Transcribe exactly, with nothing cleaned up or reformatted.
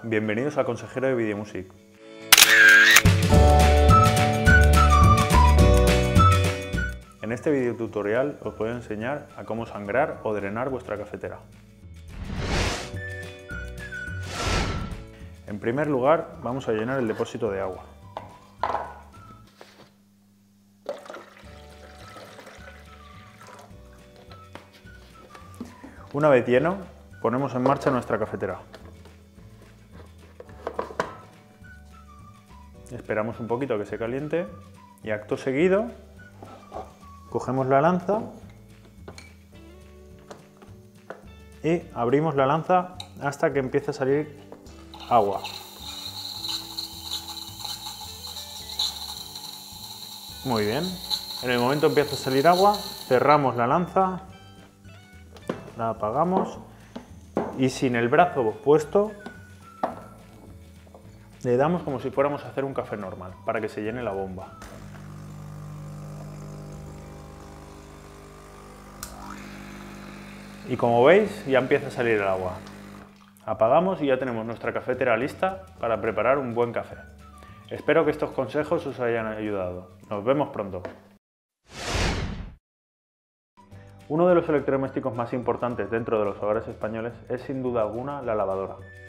bienvenidos a Consejero de Videomusic. En este video tutorial os voy a enseñar a cómo sangrar o drenar vuestra cafetera. En primer lugar, vamos a llenar el depósito de agua. Una vez lleno, ponemos en marcha nuestra cafetera. Esperamos un poquito a que se caliente y acto seguido cogemos la lanza y abrimos la lanza hasta que empiece a salir agua. Muy bien. En el momento empieza a salir agua, cerramos la lanza, la apagamos y sin el brazo puesto le damos como si fuéramos a hacer un café normal para que se llene la bomba. Y como veis, ya empieza a salir el agua. Apagamos y ya tenemos nuestra cafetera lista para preparar un buen café. Espero que estos consejos os hayan ayudado. Nos vemos pronto. Uno de los electrodomésticos más importantes dentro de los hogares españoles es sin duda alguna la lavadora.